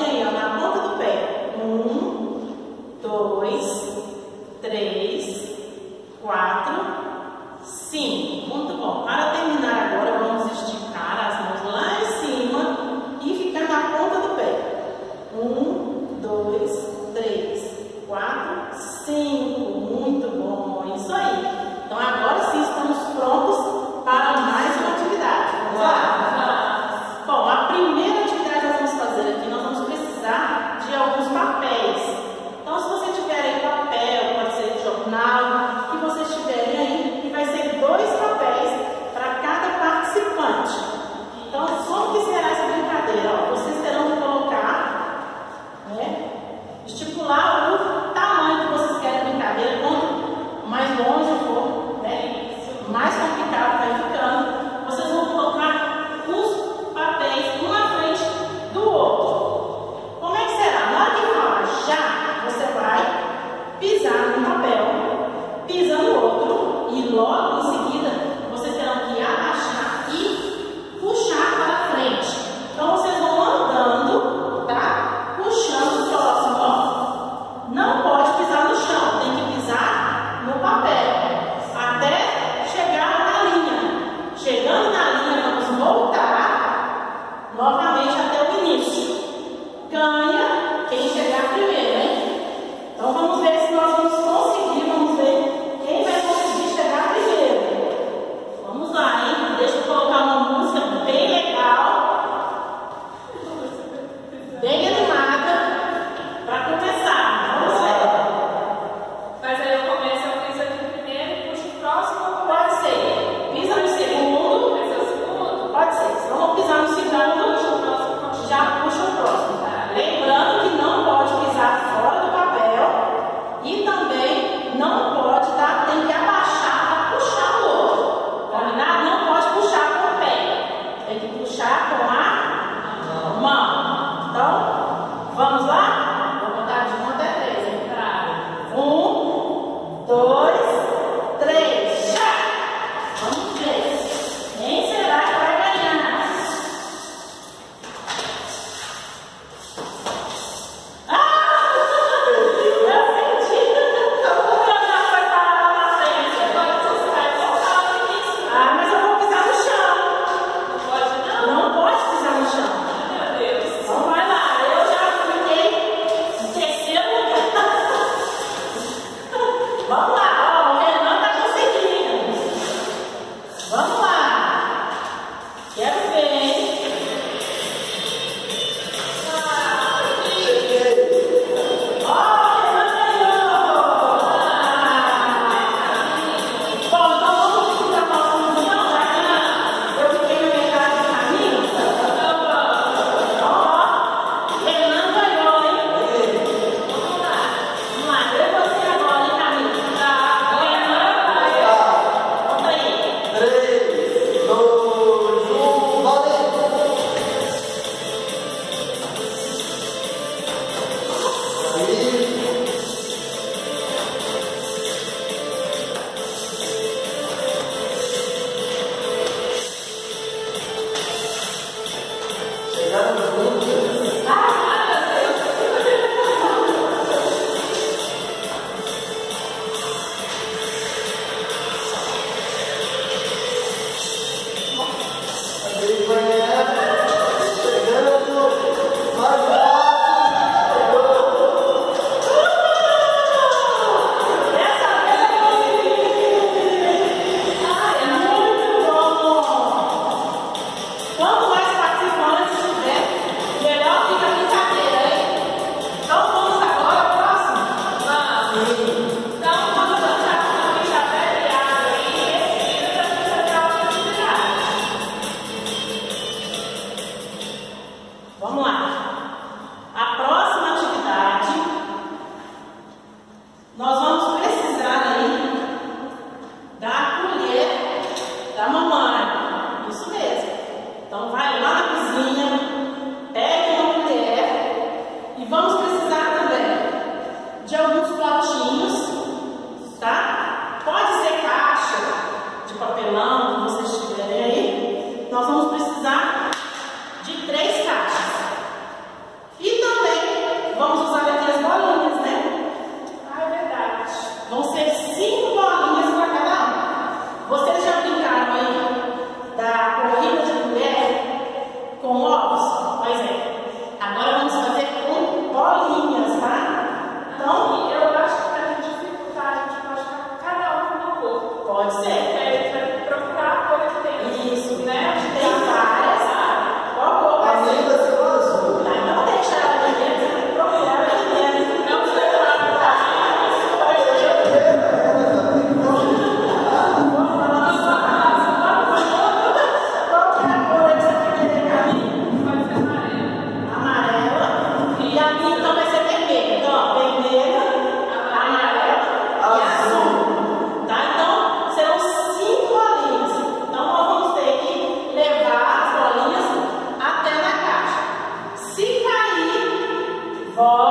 Contem aí, ó, na ponta do pé. 1, 2, 3, 4, 5. Muito bom. Para terminar agora, vamos esticar as mãos lá em cima e ficar na ponta do pé. 1, 2, 3, 4, 5. Muito bom. Isso aí. Então agora sim estamos prontos para mais uma atividade. Vamos lá? Bom, a primeira atividade que nós vamos fazer aqui, nós vamos precisar de alguns papéis. Então, se você tiver aí papel, pode ser de jornal, que vocês tiverem aí, e vai ser 2 papéis para cada participante. Então, como que será essa brincadeira? Ó, vocês terão que colocar, né, estipular o tamanho que vocês querem a brincadeira. Quanto mais longe for, né, mais complicado vai ficando. Vocês vão colocar os papéis um na frente do outro. Como é que será? Na hora que falar já, você vai pisar no papel, pisa no outro e logo em seguida vocês terão que abaixar e puxar para frente. Então vocês vão andando, tá? Puxando o próximo, ó. Não pode pisar no chão, tem que pisar no papel até chegar na linha. Chegando na linha, vamos voltar novamente até o início. Ganha quem chegar primeiro, hein? Então vamos ver se nós vamos conseguir, vamos ver quem vai conseguir chegar primeiro. Vamos lá, hein? Deixa eu colocar uma música bem legal, bem animada, para começar. Vamos ver. Mas aí eu começo, eu piso aqui primeiro e puxo o próximo. Pode ser. Pisa no segundo. Esse é o segundo? Pode ser. Se não pisar no segundo, já puxa o próximo. Lembrando que não pode pisar fora do papel e também não pode, tá? Tem que abaixar para puxar o outro. Combinado? Não pode puxar com o pé. Tem que puxar com a mão. Então, vamos lá? Vou botar de 1 até 3, hein? 1, 2, 3, já! Vamos ver. Quem será que vai ganhar? Volta.